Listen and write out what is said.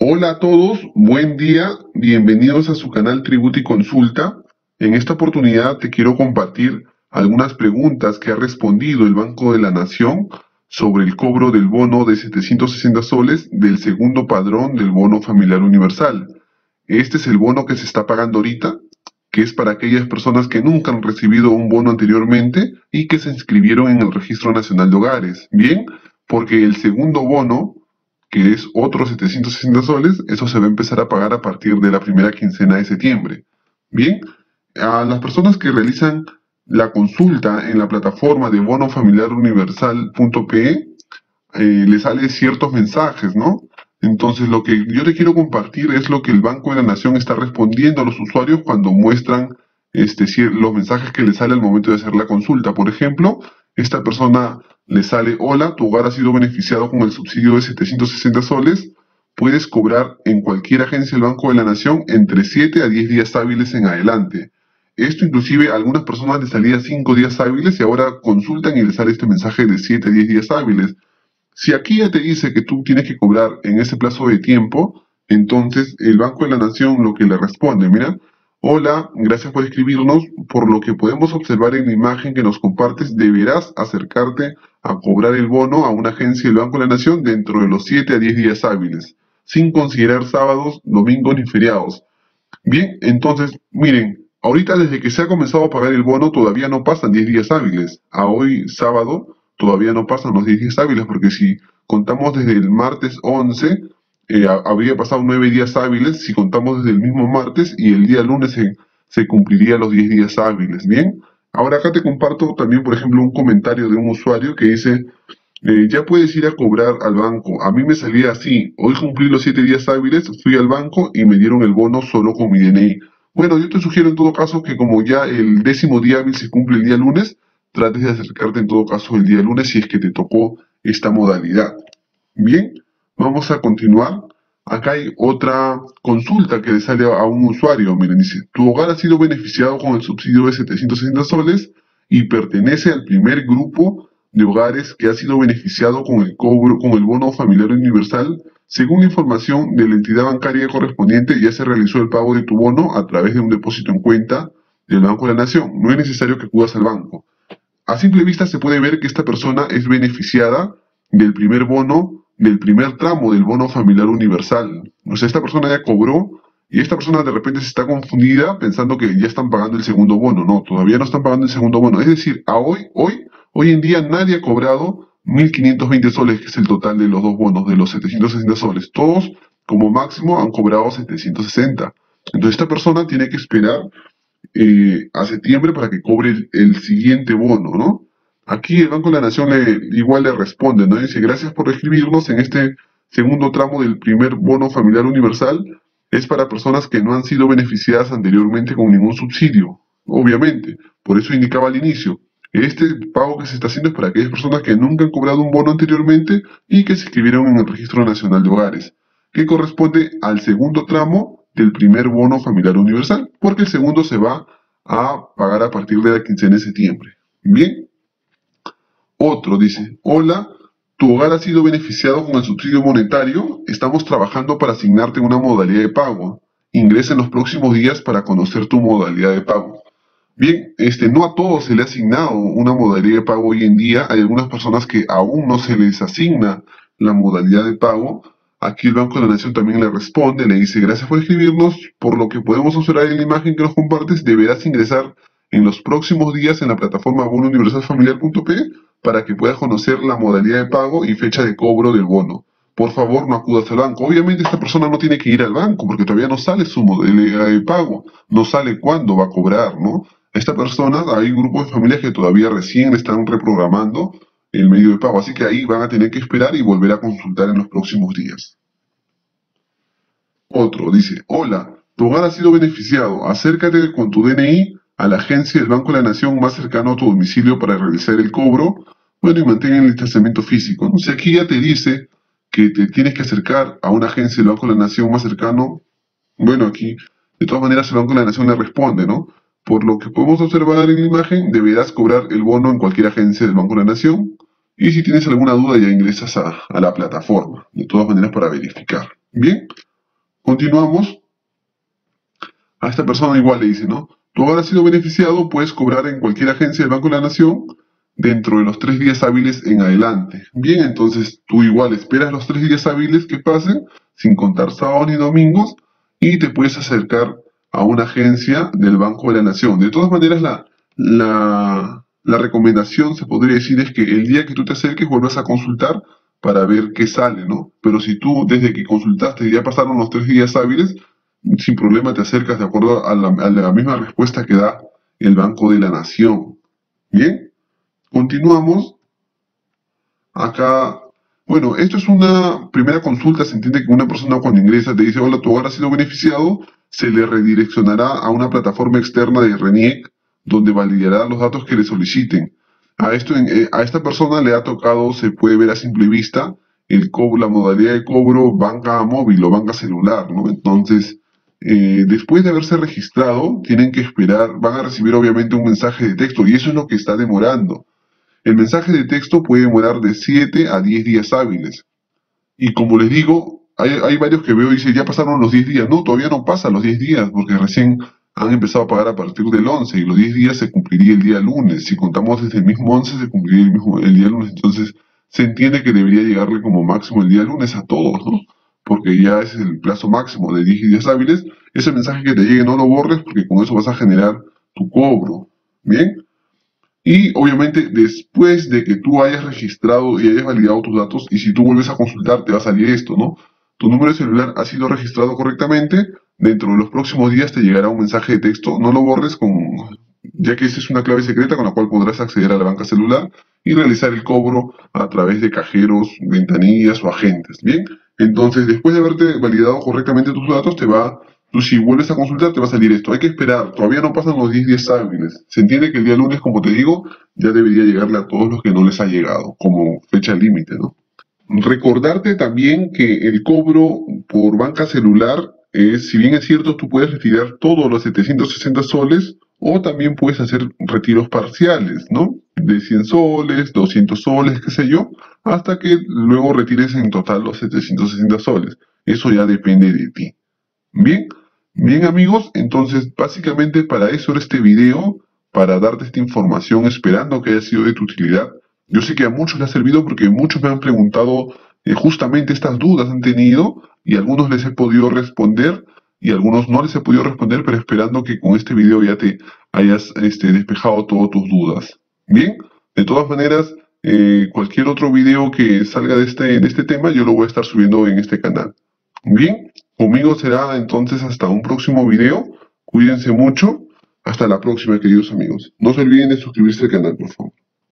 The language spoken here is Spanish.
Hola a todos, buen día, bienvenidos a su canal Tributo y Consulta. En esta oportunidad te quiero compartir algunas preguntas que ha respondido el Banco de la Nación sobre el cobro del bono de 760 soles del segundo padrón del bono familiar universal. Este es el bono que se está pagando ahorita, que es para aquellas personas que nunca han recibido un bono anteriormente y que se inscribieron en el Registro Nacional de Hogares. Bien, porque el segundo bono, que es otros 760 soles, eso se va a empezar a pagar a partir de la primera quincena de septiembre. Bien, a las personas que realizan la consulta en la plataforma de bonofamiliaruniversal.pe, les sale ciertos mensajes, ¿no? Entonces, lo que yo te quiero compartir es lo que el Banco de la Nación está respondiendo a los usuarios cuando muestran los mensajes que les sale al momento de hacer la consulta. Por ejemplo, esta persona le sale: hola, tu hogar ha sido beneficiado con el subsidio de 760 soles. Puedes cobrar en cualquier agencia del Banco de la Nación entre 7 a 10 días hábiles en adelante. Esto inclusive a algunas personas les salía 5 días hábiles y ahora consultan y les sale este mensaje de 7 a 10 días hábiles. Si aquí ya te dice que tú tienes que cobrar en ese plazo de tiempo, entonces el Banco de la Nación lo que le responde: mira, hola, gracias por escribirnos. Por lo que podemos observar en la imagen que nos compartes, deberás acercarte a cobrar el bono a una agencia del Banco de la Nación dentro de los 7 a 10 días hábiles, sin considerar sábados, domingos ni feriados. Bien, entonces, miren, ahorita desde que se ha comenzado a pagar el bono todavía no pasan 10 días hábiles. A hoy, sábado, todavía no pasan los 10 días hábiles, porque si contamos desde el martes 11, habría pasado 9 días hábiles si contamos desde el mismo martes, y el día lunes se cumpliría los 10 días hábiles. Bien, ahora acá te comparto también, por ejemplo, un comentario de un usuario que dice: ya puedes ir a cobrar al banco. A mí me salía así: hoy cumplí los 7 días hábiles, fui al banco y me dieron el bono solo con mi DNI. Bueno, yo te sugiero en todo caso que, como ya el 10º día hábil se cumple el día lunes, trates de acercarte en todo caso el día lunes si es que te tocó esta modalidad. Bien, vamos a continuar. Acá hay otra consulta que le sale a un usuario. Miren, dice: tu hogar ha sido beneficiado con el subsidio de 760 soles y pertenece al primer grupo de hogares que ha sido beneficiado con el cobro, con el bono familiar universal. Según la información de la entidad bancaria correspondiente, ya se realizó el pago de tu bono a través de un depósito en cuenta del Banco de la Nación. No es necesario que acudas al banco. A simple vista se puede ver que esta persona es beneficiada del primer bono, del primer tramo del bono familiar universal. O sea, esta persona ya cobró, y esta persona de repente se está confundida pensando que ya están pagando el segundo bono. No, todavía no están pagando el segundo bono. Es decir, hoy en día nadie ha cobrado 1.520 soles, que es el total de los dos bonos, de los 760 soles. Todos, como máximo, han cobrado 760. Entonces esta persona tiene que esperar a septiembre para que cobre el siguiente bono, ¿no? Aquí el Banco de la Nación igual le responde, ¿no? Dice: gracias por escribirnos. En este segundo tramo del primer bono familiar universal es para personas que no han sido beneficiadas anteriormente con ningún subsidio. Obviamente, por eso indicaba al inicio, este pago que se está haciendo es para aquellas personas que nunca han cobrado un bono anteriormente y que se inscribieron en el Registro Nacional de Hogares, que corresponde al segundo tramo del primer bono familiar universal, porque el segundo se va a pagar a partir de la quincena de septiembre. Bien. Otro dice: hola, tu hogar ha sido beneficiado con el subsidio monetario. Estamos trabajando para asignarte una modalidad de pago. Ingresa en los próximos días para conocer tu modalidad de pago. Bien, no a todos se le ha asignado una modalidad de pago hoy en día. Hay algunas personas que aún no se les asigna la modalidad de pago. Aquí el Banco de la Nación también le responde, le dice: gracias por escribirnos. Por lo que podemos observar en la imagen que nos compartes, deberás ingresar en los próximos días en la plataforma bonouniversalfamiliar.pe para que puedas conocer la modalidad de pago y fecha de cobro del bono. Por favor, no acudas al banco. Obviamente esta persona no tiene que ir al banco porque todavía no sale su modalidad de pago, no sale cuándo va a cobrar, ¿no? Esta persona, hay grupos de familias que todavía recién están reprogramando el medio de pago, así que ahí van a tener que esperar y volver a consultar en los próximos días. Otro dice: hola, tu hogar ha sido beneficiado. Acércate con tu DNI a la agencia del Banco de la Nación más cercano a tu domicilio para realizar el cobro. Bueno, y mantén el distanciamiento físico, ¿no? Si aquí ya te dice que te tienes que acercar a una agencia del Banco de la Nación más cercano, bueno, aquí de todas maneras el Banco de la Nación le responde, ¿no? Por lo que podemos observar en la imagen, deberás cobrar el bono en cualquier agencia del Banco de la Nación. Y si tienes alguna duda, ya ingresas a la plataforma, de todas maneras, para verificar. Bien, Continuamos. A esta persona igual le dice, ¿no? Tú ahora has sido beneficiado, puedes cobrar en cualquier agencia del Banco de la Nación dentro de los 3 días hábiles en adelante. Bien, entonces tú igual esperas los 3 días hábiles que pasen, sin contar sábados ni domingos, y te puedes acercar a una agencia del Banco de la Nación. De todas maneras, la recomendación, se podría decir, es que el día que tú te acerques vuelvas a consultar para ver qué sale, ¿no? Pero si tú desde que consultaste ya pasaron los 3 días hábiles, sin problema te acercas de acuerdo a la misma respuesta que da el Banco de la Nación. Bien, continuamos. Acá, bueno, esto es una primera consulta. Se entiende que una persona cuando ingresa te dice, hola, tu hogar ha sido beneficiado, se le redireccionará a una plataforma externa de RENIEC donde validará los datos que le soliciten. A esta persona le ha tocado, se puede ver a simple vista, el cobro, la modalidad de cobro banca móvil o banca celular, ¿no? Entonces, después de haberse registrado, tienen que esperar, van a recibir obviamente un mensaje de texto y eso es lo que está demorando. El mensaje de texto puede demorar de 7 a 10 días hábiles. Y como les digo, hay varios que veo y dicen, ya pasaron los 10 días. No, todavía no pasan los 10 días, porque recién han empezado a pagar a partir del 11 y los 10 días se cumpliría el día lunes. Si contamos desde el mismo 11, se cumpliría el día lunes. Entonces, se entiende que debería llegarle como máximo el día lunes a todos, ¿no? Porque ya es el plazo máximo de 10 días hábiles. Ese mensaje que te llegue no lo borres, porque con eso vas a generar tu cobro. ¿Bien? Y obviamente después de que tú hayas registrado y hayas validado tus datos, y si tú vuelves a consultar te va a salir esto, ¿no? Tu número de celular ha sido registrado correctamente, dentro de los próximos días te llegará un mensaje de texto, no lo borres ya que esa es una clave secreta con la cual podrás acceder a la banca celular y realizar el cobro a través de cajeros, ventanillas o agentes, ¿bien? Entonces, después de haberte validado correctamente tus datos, tú si vuelves a consultar te va a salir esto. Hay que esperar, todavía no pasan los 10 días hábiles. Se entiende que el día lunes, como te digo, ya debería llegarle a todos los que no les ha llegado, como fecha límite, ¿no? Recordarte también que el cobro por banca celular si bien es cierto, tú puedes retirar todos los 760 soles o también puedes hacer retiros parciales, ¿no? De 100 soles, 200 soles, qué sé yo, hasta que luego retires en total los 760 soles. Eso ya depende de ti. Bien, bien amigos, entonces básicamente para eso era este video, para darte esta información esperando que haya sido de tu utilidad. Yo sé que a muchos les ha servido porque muchos me han preguntado justamente estas dudas han tenido y algunos les he podido responder y algunos no les he podido responder, pero esperando que con este video ya te hayas despejado todas tus dudas. Bien, de todas maneras, cualquier otro video que salga de este tema yo lo voy a estar subiendo en este canal. Bien, conmigo será entonces hasta un próximo video. Cuídense mucho. Hasta la próxima, queridos amigos. No se olviden de suscribirse al canal, por favor.